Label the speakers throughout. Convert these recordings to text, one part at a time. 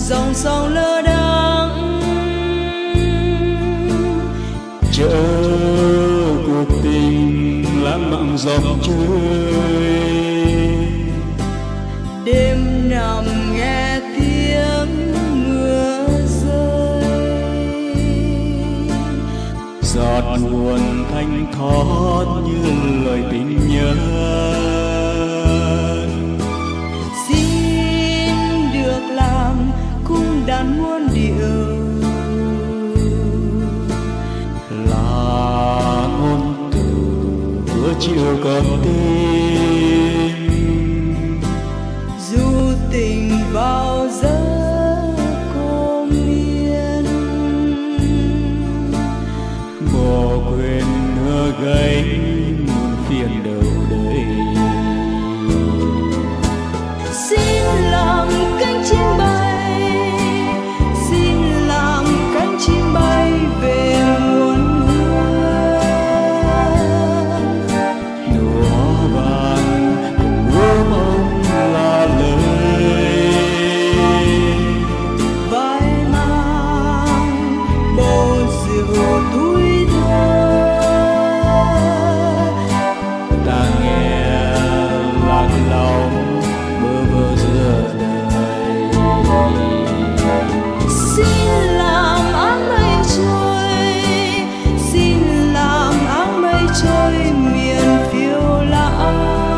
Speaker 1: dòng sông lơ đãng
Speaker 2: chở cuộc tình lãng mạn dòng chơi.
Speaker 1: Đêm nằm nghe tiếng mưa rơi,
Speaker 2: giọt buồn thanh thoát như lời tình nhân.
Speaker 1: Xin được làm cung đàn muôn điệu,
Speaker 2: là ngôn từ vừa chịu con tim.
Speaker 1: dù tình vào giấc cô miên,
Speaker 2: bỏ quên nửa gánh muôn phiền đầu đời.
Speaker 1: xin làm cánh chim bay, xin làm cánh chim bay về muôn hương.
Speaker 2: Nụ hoa vàng cùng ước mong là lời,
Speaker 1: Vai mang bầu rượu tuổi thơ,
Speaker 2: ta nghe lạc lòng bơ vơ giữa đời.
Speaker 1: xin làm áng mây trôi, xin làm áng mây trôi miền phiêu lãng.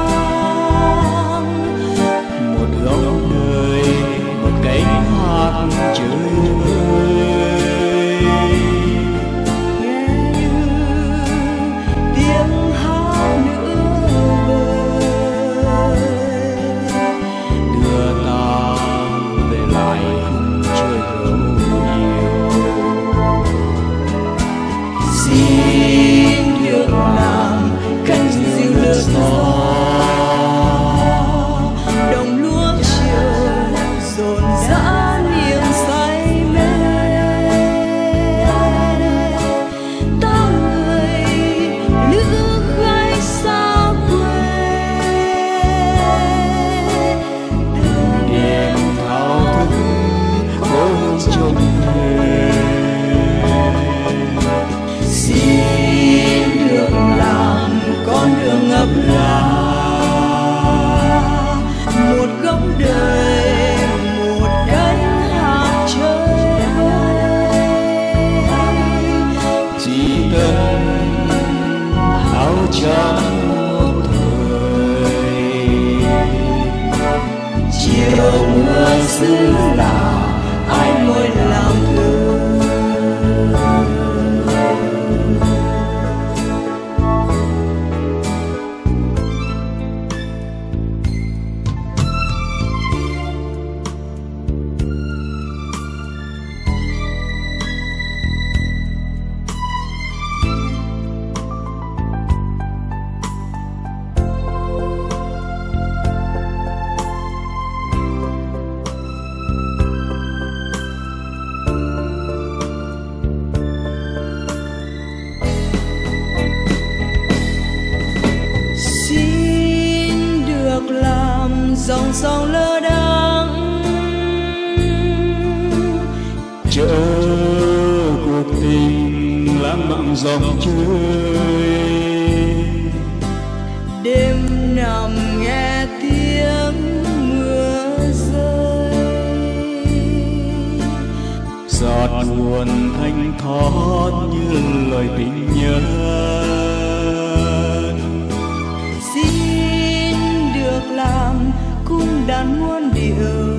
Speaker 2: Một góc đời, một cánh hát chơi vơi.
Speaker 1: Nghe như tiếng hát nữa vời,
Speaker 2: Đưa ta về lại khung trời hậu nhiều.
Speaker 1: xin được làm cánh diều lướt gió, đồng lúa chiều rộn rã niềm say mê. Ta người lữ khách xa quê,
Speaker 2: Đêm thao thức cố trông về.
Speaker 1: xin được làm con đường ngập lá, một góc đời, một cánh hát chơi vơi.
Speaker 2: Chỉ cần áo trắng một thời,
Speaker 1: Chiều mưa xứ lạ ai môi làm thơ. Xin được làm dòng sông lơ đãng
Speaker 2: chở cuộc tình lãng mạn dòng chơi.
Speaker 1: đêm nằm nghe tiếng mưa rơi,
Speaker 2: Giọt buồn thanh thoát như lời tình nhân.
Speaker 1: xin được làm cung đàn muôn điệu,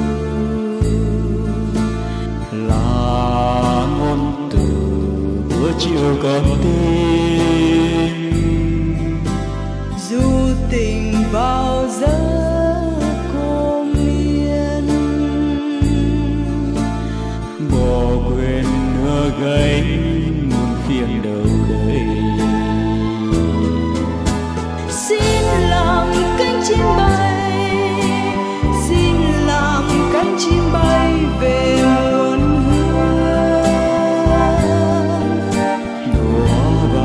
Speaker 2: Là ngôn từ vừa chịu con tim.
Speaker 1: dù tình vào giấc cô miên,
Speaker 2: Bỏ quên nửa gánh muôn phiền đầu đời.
Speaker 1: xin làm cánh chim bay, xin làm cánh chim bay về muôn hương.
Speaker 2: Nụ hoa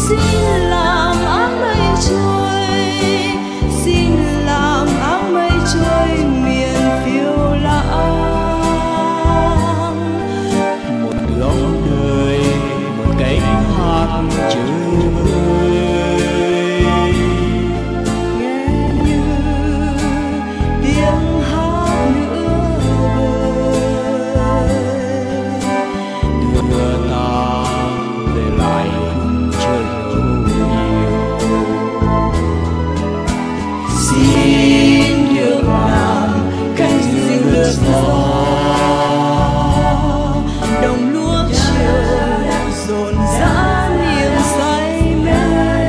Speaker 1: xin làm áng mây trôi, xin làm áng mây trôi miền phiêu lãng.
Speaker 2: Một góc đời, một cánh hát chơi vơi,
Speaker 1: Nghe như tiếng hát nữa vời,
Speaker 2: đưa ta về lại khung trời dấu yêu.
Speaker 1: xin được làm cánh diều lướt gió, đồng lúa chiều rộn rã niềm say mê.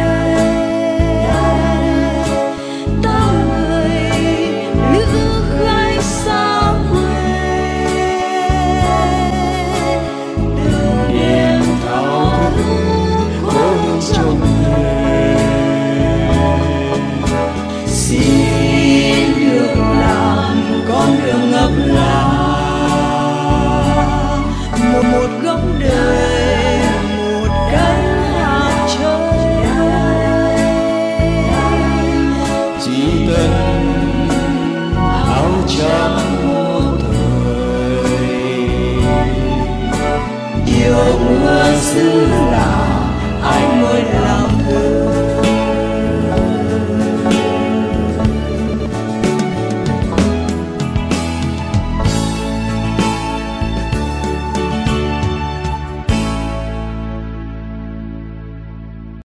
Speaker 1: Ta người lữ khách xa quê,
Speaker 2: Đêm thao thức cố hướng trông về,
Speaker 1: xin được làm con đường ngập lá, một góc đời, một cánh hạt chơi
Speaker 2: chỉ cần áo trắng một thời.
Speaker 1: yêu mưa xứ